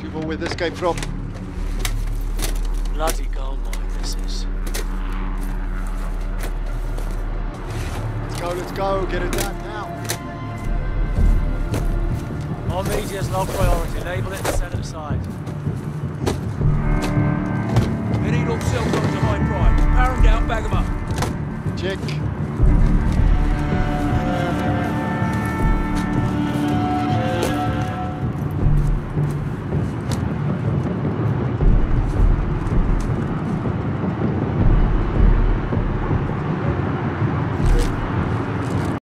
People where this came from. Bloody gold mine, this is. Let's go, get it done now. Our media's low priority, label it and set it aside. They need all cell guns to high pride. Power them down, bag them up. Check.